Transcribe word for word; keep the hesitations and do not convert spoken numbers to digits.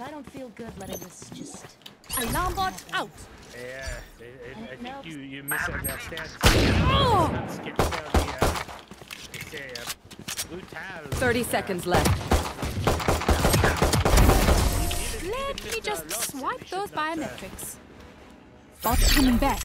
I don't feel good letting this just... Alarm bot out! Yeah, I, I, I think you, you misunderstand. Oh! Skip down the, uh, they say, uh, blue tile. thirty uh, seconds left. even- even Let me Mister just Lawson, swipe he should those not, uh, biometrics. Bot coming back.